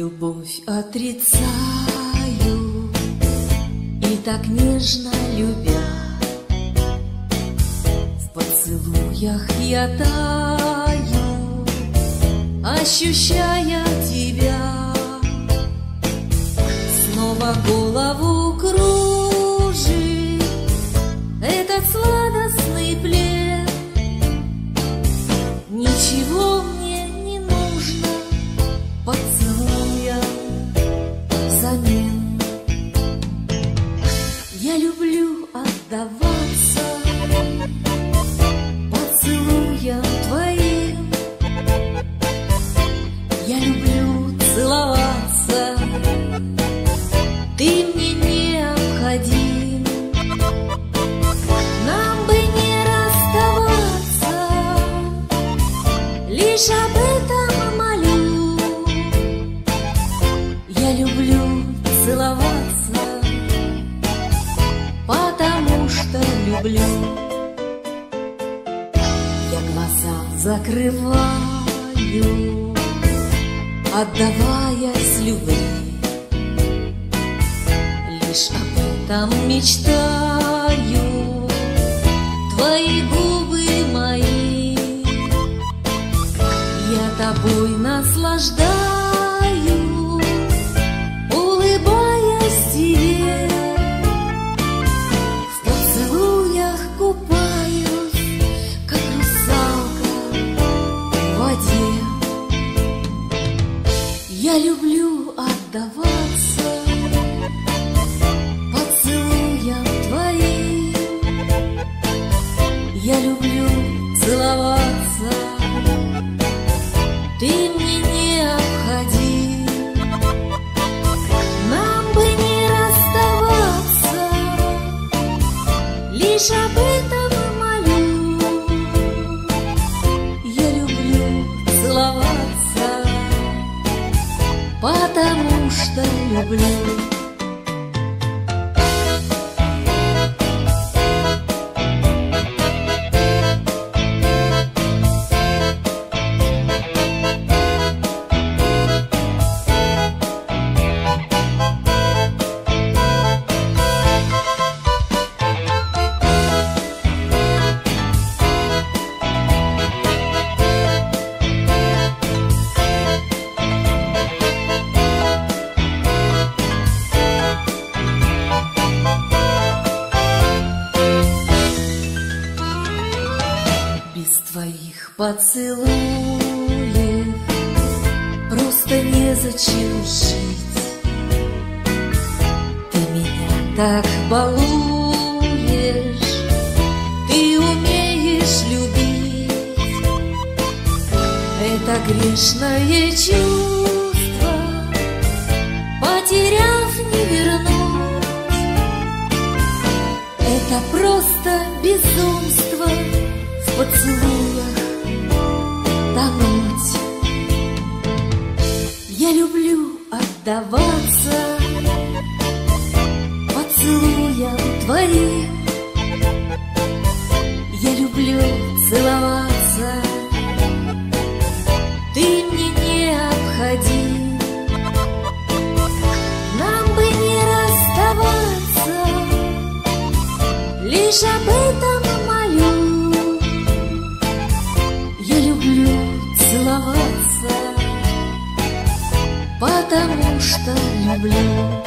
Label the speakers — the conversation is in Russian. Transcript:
Speaker 1: Любовь отрицаю, и так нежно любя, в поцелуях я таю, ощущая тебя. Снова голову кружит этот сладостный плен. Ничего мне не нужно поцелуя взамен. Я люблю отдаваться поцелуям твоим. Я люблю целоваться, ты мне необходим. Нам бы не расставаться, лишь об этом молю. Я люблю целоваться, потому что люблю. Я глаза закрываю, отдаваясь любви, лишь об этом мечтаю. Твои губы мои, я тобой наслаждаюсь, улыбаясь тебе. В поцелуях купаюсь, как русалка в воде. Я люблю отдаваться поцелуям твоим. Я люблю целоваться, ты мне необходим. Нам бы не расставаться, лишь об этом молю. Я люблю целоваться, потому что люблю. Твоих поцелуев просто незачем жить. Ты меня так балуешь, ты умеешь любить. Это грешное чувство, потеряв не вернуть. Это просто безумство в поцелуях тонуть. Я люблю отдаваться поцелуям твоим. Я люблю целоваться, ты мне необходим. Нам бы не расставаться, лишь об этом молю. Я люблю целоваться, потому что люблю.